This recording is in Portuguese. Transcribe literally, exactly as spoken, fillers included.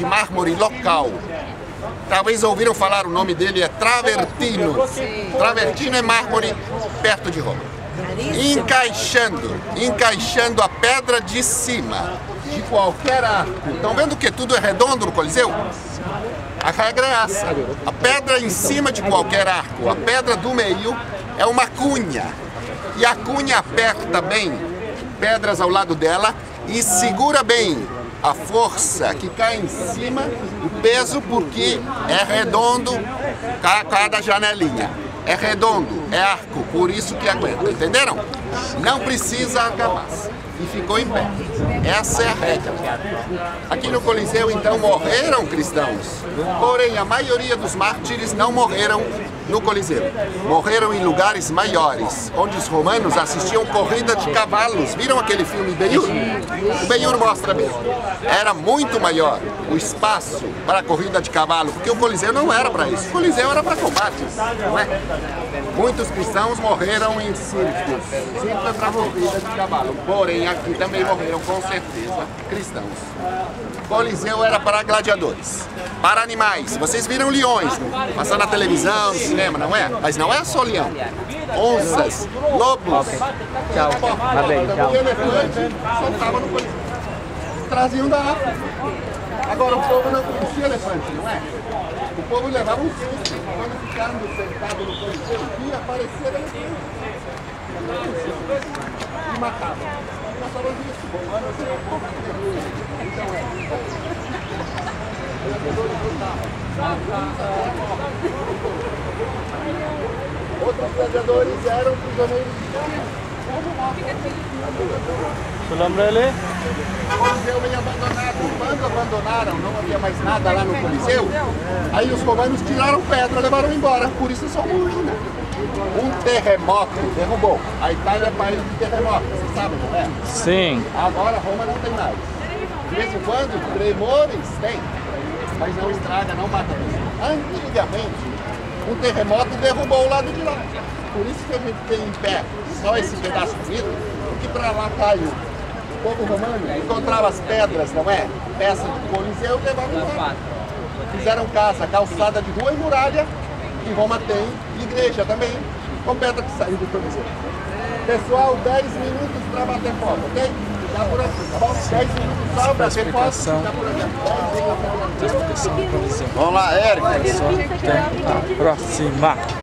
de mármore local. Talvez ouviram falar, o nome dele é Travertino. Travertino é mármore perto de Roma. Encaixando, encaixando a pedra de cima de qualquer arco. Estão vendo que tudo é redondo no Coliseu? A regra é essa. A pedra em cima de qualquer arco, a pedra do meio, é uma cunha. E a cunha aperta bem pedras ao lado dela e segura bem a força que cai em cima, o peso, porque é redondo cada janelinha. É redondo, é arco, por isso que aguenta, entenderam? Não precisa argamassa. E ficou em pé. Essa é a regra. Aqui no Coliseu, então, morreram cristãos. Porém, a maioria dos mártires não morreram no Coliseu. Morreram em lugares maiores, onde os romanos assistiam corrida de cavalos. Viram aquele filme Ben-Hur? O Ben-Hur mostra bem. Era muito maior o espaço para a corrida de cavalo, porque o Coliseu não era para isso. O Coliseu era para combates, não é? Muitos cristãos morreram em circos, circos para corrida de cavalo. Porém, aqui também morreram, com certeza, cristãos. Coliseu era para gladiadores, para animais. Vocês viram leões, passando na televisão, no cinema, não é? Mas não é só leão. Onças, lobos, Tchau. Tá bem, tchau. elefante, soltavam no Coliseu. Traziam da África. Agora, o povo não conhecia elefante, não é? O povo levava um susto quando ficaram sentados no Coliseu e apareceram elefantes. E matavam. Passavam disso. Romanos eram um pouco de Então é. Outros gladiadores eram prisioneiros de guerra. Seu nome dele? O Coliseu meio abandonado. Quando abandonaram, não havia mais nada lá no Coliseu. Aí os romanos tiraram pedra, levaram embora. Por isso só uma ruína. Um terremoto derrubou. A Itália é país de terremoto, você sabe, não é? Sim. Agora Roma não tem mais. De vez em quando, tremores tem, mas não estraga, não mata pessoas. Antigamente, um terremoto derrubou o lado de lá. Por isso que a gente tem em pé só esse pedaço de vidro, porque para lá caiu. O povo romano encontrava as pedras, não é? Peças do Coliseu e levavam embora. Fizeram casa, calçada de rua e muralha. E Roma tem igreja também, com pedra que saiu do Coliseu. Pessoal, dez minutos para bater foto, ok? Tá por aqui, tá bom? dez minutos só para bater foto, tá por aqui. Explicação do Coliseu. Vamos lá, Érico. Até a próxima.